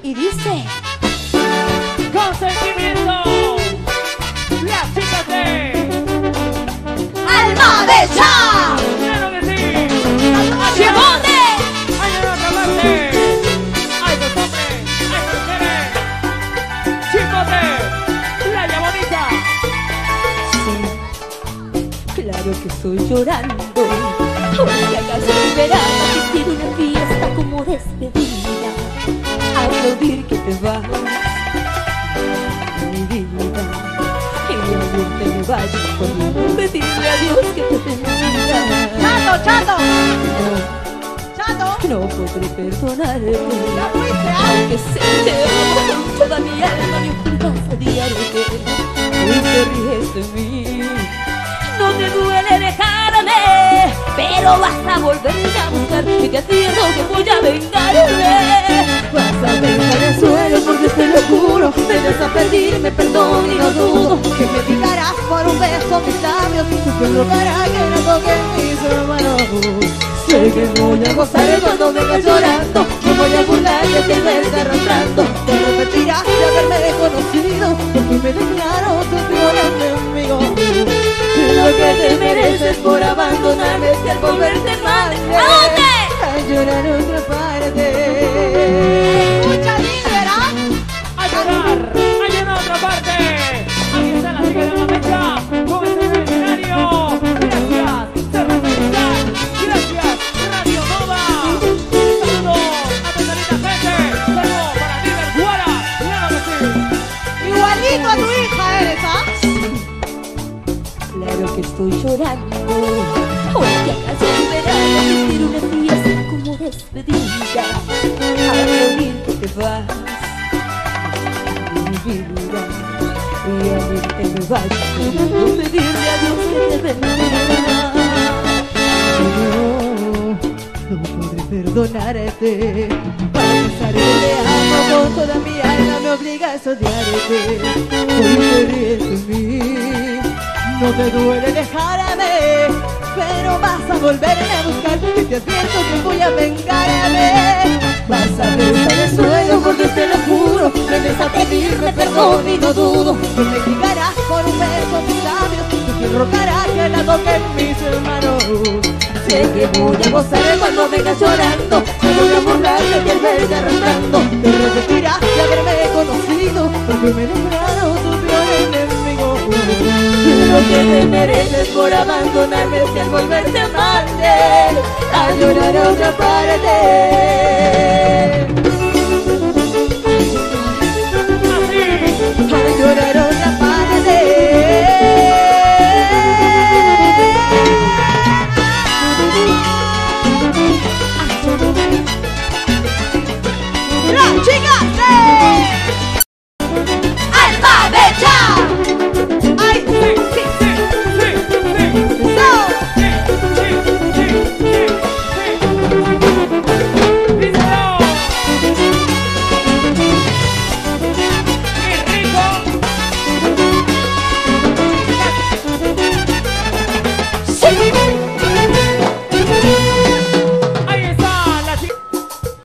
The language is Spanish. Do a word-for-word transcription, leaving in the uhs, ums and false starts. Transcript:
Y dice: Consentimiento, las chicas de ¡Alma Bella! ¡Claro que sí! ¡Chibote! ¡Hay en otra parte! ¡Hay dos hombres! ¡Hay dos mujeres! ¡Chicote! ¡Playa bonita! Sí, claro que estoy llorando. Porque acaso el verano ha sido una fiesta como despedida. Aplaudir que te vas, mi vida. Y mi amor te me vayas conmigo. Pedirle a Dios que te bendiga. ¡Chato, chato! No, ¡Chato! no podré perdonarte. ¡Ya fuiste, ah! Aunque sé te amo con toda mi alma, me ocultas a diario que hoy te ríes de mí. No te duele dejarme, pero vas a volverme a buscar y te advierto que voy a vengarme. Vas a vengar el suelo porque te lo juro, me vas a pedirme perdón y no dudo Que me picarás por un beso mis labios, tu piel rogará que no toquen mis hermanos. Sé que voy a gozar cuando vengas llorando, me voy a burlar de que me está arrastrando. Te arrepentirás de haberme conocido, porque me declaro tu peor enemigo. Lo que te mereces por abandonarme si al volverte mal. ¿A dónde? A llorar en otra parte. Escucha, lídera. ¡A llorar! ¡Hay en otra parte! ¡Aquí está la chica de la mesa! ¡Con el primer escenario! ¡Gracias! ¡Cerro Central! ¡Gracias! ¡Radio Nova! ¡Saludos a toda linda gente! ¡Saludos para River Guara! ¡Claro que sí! Igualito a tu hija eres, ¿ah? Claro que estoy llorando, porque acaso el verano me quiere una fiesta como despedida. Aplaudir que te vas, mi vida, y a mí que me vayas conmigo, pedirle a Dios que te bendiga. No, no podré perdonarte. A pesar que te amo con toda mi alma, me obligas a odiarte. Hoy te ríes de mí. No te duele dejarme, pero vas a volverme a buscar. Que te advierto que voy a vengarme. Vas a besar el suelo porque te lo juro, me vas a pedirme perdón y no dudo. Que me ligarás por un beso mis labios, que te rogará que la toquen mis hermanos. Sé que voy a gozar cuando vengas llorando, me voy a burlar de que al verte arrastrando. Te arrepentirás de haberme conocido, porque me declaro tu peor enemigo. Lo que te mereces por abandonarme si al volverte amante, a llorar a otra parte.